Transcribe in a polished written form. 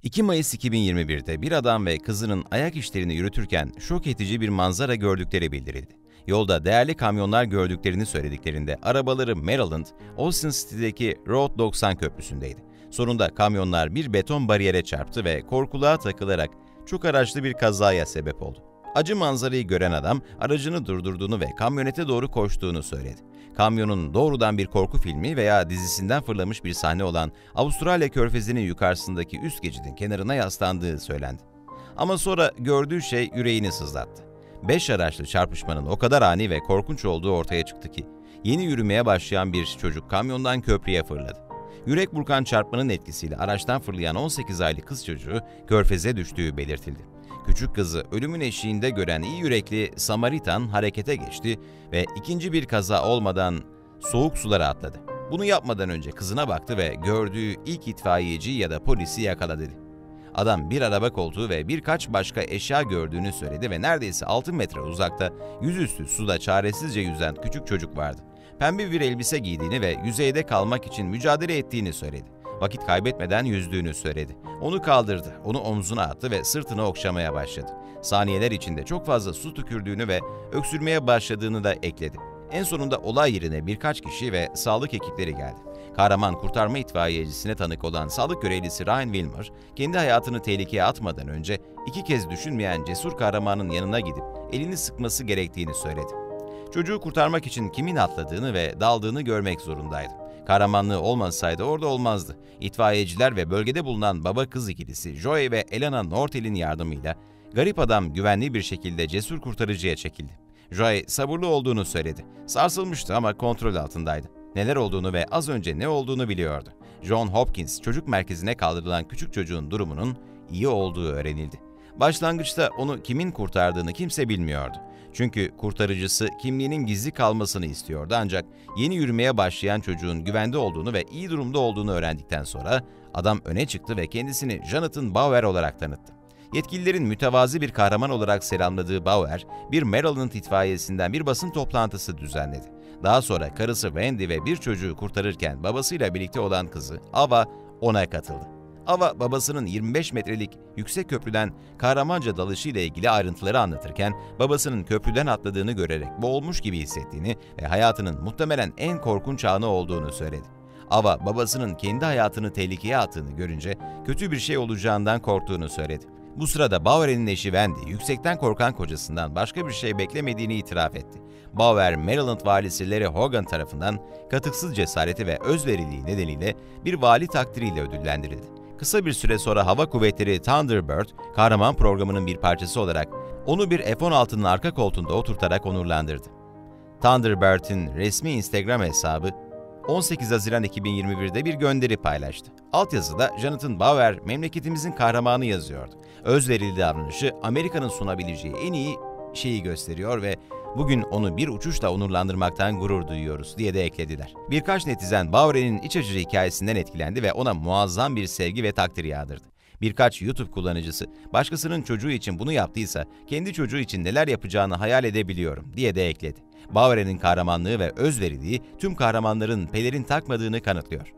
2 Mayıs 2021'de bir adam ve kızının ayak işlerini yürütürken şok edici bir manzara gördükleri bildirildi. Yolda değerli kamyonlar gördüklerini söylediklerinde arabaları Maryland, Austin City'deki Route 90 köprüsündeydi. Sonunda kamyonlar bir beton bariyere çarptı ve korkuluğa takılarak çok araçlı bir kazaya sebep oldu. Acı manzarayı gören adam aracını durdurduğunu ve kamyonete doğru koştuğunu söyledi. Kamyonun doğrudan bir korku filmi veya dizisinden fırlamış bir sahne olan Avustralya Körfezi'nin yukarısındaki üst geçidin kenarına yaslandığı söylendi. Ama sonra gördüğü şey yüreğini sızlattı. 5 araçlı çarpışmanın o kadar ani ve korkunç olduğu ortaya çıktı ki, yeni yürümeye başlayan bir çocuk kamyondan köprüye fırladı. Yürek burkan çarpmanın etkisiyle araçtan fırlayan 18 aylık kız çocuğu körfeze düştüğü belirtildi. Küçük kızı ölümün eşiğinde gören iyi yürekli Samaritan harekete geçti ve ikinci bir kaza olmadan soğuk sulara atladı. Bunu yapmadan önce kızına baktı ve gördüğü ilk itfaiyeci ya da polisi yakaladı dedi. Adam bir araba koltuğu ve birkaç başka eşya gördüğünü söyledi ve neredeyse 6 metre uzakta yüzüstü suda çaresizce yüzen küçük çocuk vardı. Pembe bir elbise giydiğini ve yüzeyde kalmak için mücadele ettiğini söyledi. Vakit kaybetmeden yüzdüğünü söyledi. Onu kaldırdı, onu omzuna attı ve sırtını okşamaya başladı. Saniyeler içinde çok fazla su tükürdüğünü ve öksürmeye başladığını da ekledi. En sonunda olay yerine birkaç kişi ve sağlık ekipleri geldi. Kahraman kurtarma itfaiyecisine tanık olan sağlık görevlisi Ryan Wilmer, kendi hayatını tehlikeye atmadan önce 2 kez düşünmeyen cesur kahramanın yanına gidip elini sıkması gerektiğini söyledi. Çocuğu kurtarmak için kimin atladığını ve daldığını görmek zorundaydı. Kahramanlığı olmasaydı orada olmazdı. İtfaiyeciler ve bölgede bulunan baba kız ikilisi Joey ve Elena Nortel'in yardımıyla garip adam güvenli bir şekilde cesur kurtarıcıya çekildi. Joey sabırlı olduğunu söyledi. Sarsılmıştı ama kontrol altındaydı. Neler olduğunu ve az önce ne olduğunu biliyordu. John Hopkins çocuk merkezine kaldırılan küçük çocuğun durumunun iyi olduğu öğrenildi. Başlangıçta onu kimin kurtardığını kimse bilmiyordu. Çünkü kurtarıcısı kimliğinin gizli kalmasını istiyordu, ancak yeni yürümeye başlayan çocuğun güvende olduğunu ve iyi durumda olduğunu öğrendikten sonra adam öne çıktı ve kendisini Jonathan Bauer olarak tanıttı. Yetkililerin mütevazi bir kahraman olarak selamladığı Bauer, bir Maryland itfaiyesinden bir basın toplantısı düzenledi. Daha sonra karısı Wendy ve bir çocuğu kurtarırken babasıyla birlikte olan kızı Ava ona katıldı. Ava, babasının 25 metrelik yüksek köprüden kahramanca dalışıyla ilgili ayrıntıları anlatırken babasının köprüden atladığını görerek boğulmuş gibi hissettiğini ve hayatının muhtemelen en korkunç anı olduğunu söyledi. Ava, babasının kendi hayatını tehlikeye attığını görünce kötü bir şey olacağından korktuğunu söyledi. Bu sırada Bauer'in eşi Wendy, yüksekten korkan kocasından başka bir şey beklemediğini itiraf etti. Bauer, Maryland valisi Larry Hogan tarafından katıksız cesareti ve özveriliği nedeniyle bir vali takdiriyle ödüllendirildi. Kısa bir süre sonra Hava Kuvvetleri Thunderbird, kahraman programının bir parçası olarak onu bir F-16'nın arka koltuğunda oturtarak onurlandırdı. Thunderbird'in resmi Instagram hesabı 18 Haziran 2021'de bir gönderi paylaştı. Altyazıda Jonathan Bauer memleketimizin kahramanı yazıyordu. Özverili davranışı Amerika'nın sunabileceği en iyi şeyi gösteriyor ve bugün onu bir uçuşla onurlandırmaktan gurur duyuyoruz diye de eklediler. Birkaç netizen Bauer'in iç açıcı hikayesinden etkilendi ve ona muazzam bir sevgi ve takdir yağdırdı. Birkaç YouTube kullanıcısı başkasının çocuğu için bunu yaptıysa kendi çocuğu için neler yapacağını hayal edebiliyorum diye de ekledi. Bauer'in kahramanlığı ve özveriliği tüm kahramanların pelerin takmadığını kanıtlıyor.